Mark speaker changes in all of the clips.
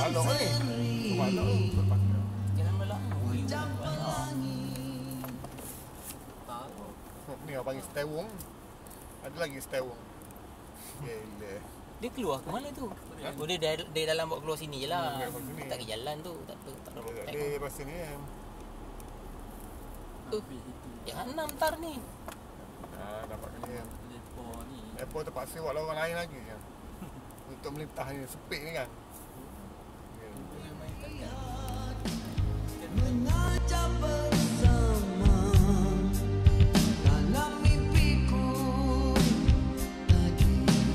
Speaker 1: Balok ni. Balok ni.
Speaker 2: Jalan balok.
Speaker 1: Ni orang panggil stewung. Ada lagi stewung. Gila.
Speaker 2: Dia keluar ke mana tu? Oh, dia dalam bawa keluar sini je lah.
Speaker 1: Sini.
Speaker 2: Tak ke jalan tu. Tak ada rotek.
Speaker 1: Dia pasal ni kan.
Speaker 2: Jahanam tar ni.
Speaker 1: Dapat kena kan. Lepas terpaksa buat orang lain lagi kan. Untuk melintah ni, sepik ni kan.
Speaker 3: Mengajak bersama dalam mimpiku tadi,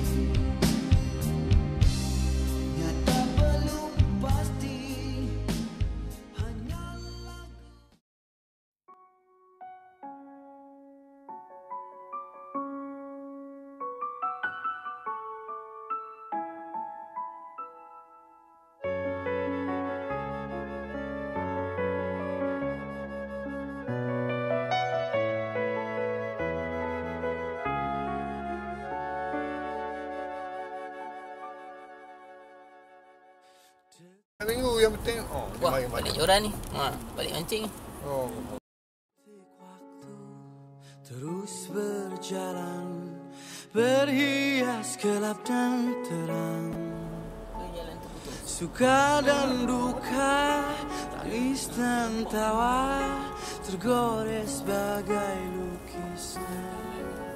Speaker 3: nyata belum pasti, hanyalah
Speaker 1: Minggu yang penting.
Speaker 2: Wah, balik joran ni. Balik mancing ni.
Speaker 3: waktu terus berjalan, berhias gelap dan terang,
Speaker 2: Jalan tu putus.
Speaker 3: suka dan duka, tangis dan tawa, tergores bagai lukisan.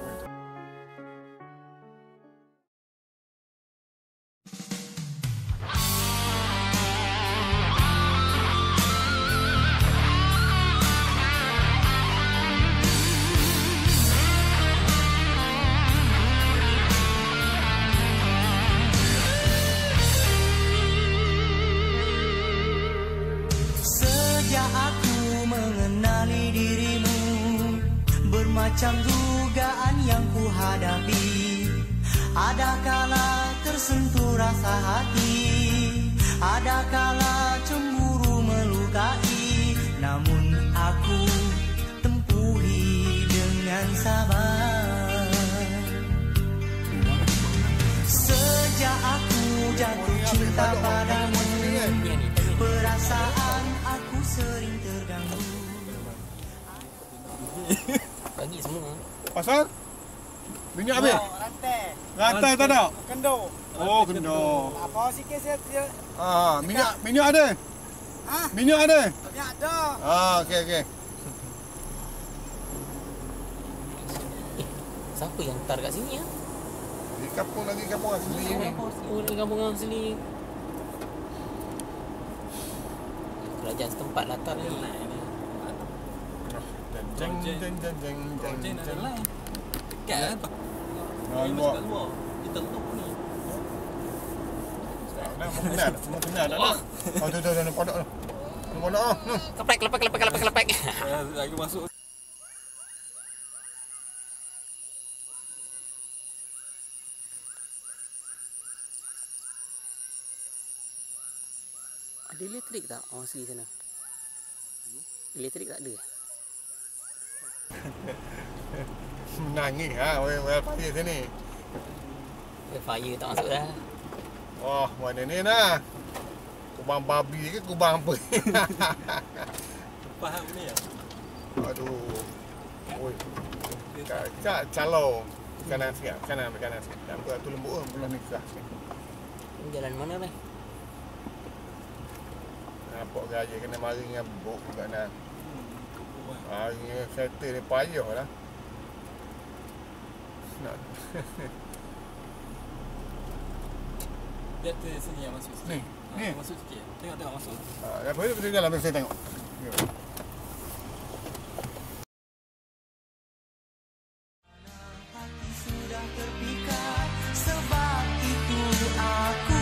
Speaker 3: Sejak aku mengenali dirimu, bermacam dugaan yang ku hadapi. Ada kala tersentuh rasa hati, ada kala cemburu melukai. Namun aku tempuhi dengan sabar. Sejak aku jatuh cinta padamu, perasaan aku sering terganggu.
Speaker 2: Bagi semua.
Speaker 1: Pasal? Minyak habis? Rantai tak ada?
Speaker 4: Kendo.
Speaker 1: Oh, kena.
Speaker 4: Apa sikit saya dia.
Speaker 1: Minyak ada? Minyak ada?
Speaker 4: Ya ada.
Speaker 1: Okey.
Speaker 2: Siapa yang tar kat sini ya?
Speaker 1: Di kampung asli ni.
Speaker 2: Oh, di kampung asli. Kerajaan setempat latar ni.
Speaker 1: Jeng.
Speaker 5: Kan?
Speaker 1: Luar.
Speaker 5: Kita tutup ni.
Speaker 1: Semua kena tak ada. Tu pondok tu. Pondok tu.
Speaker 2: Kelepek.
Speaker 5: Lagi masuk.
Speaker 2: Ada elektrik tak orang asli sana? Elektrik tak ada?
Speaker 1: Menangis well fire sini.
Speaker 2: Fire tak masuk dah.
Speaker 1: Wah, mana ni nah? Kubang babi ke kubang apa?
Speaker 5: Faham ni ya?
Speaker 1: Aduh. Oi. Kak calo. Kanan sikit. Tak apa tu lembut belum nikah.
Speaker 2: Jalan mana ni?
Speaker 1: Nampak gaya kena mari dengan buk kat nak. Hari ni kereta ni payah lah. Nak.
Speaker 5: Lihat tu sini yang masuk sikit.
Speaker 1: Ni.
Speaker 5: Masuk sikit. Tengok masuk.
Speaker 1: Apa dia betul jalan saya tengok.
Speaker 3: Hati sudah terpikat, sebab itu aku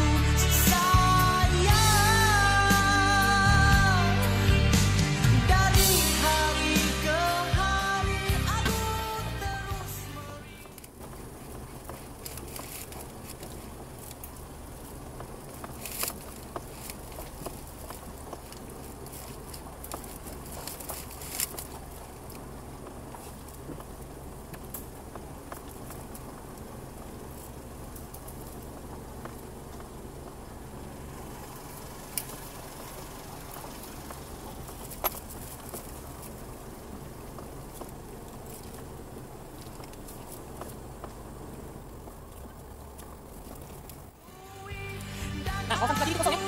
Speaker 3: sayang. Dari hari ke hari aku terus
Speaker 2: Kawasan Keladi itu kosong ya.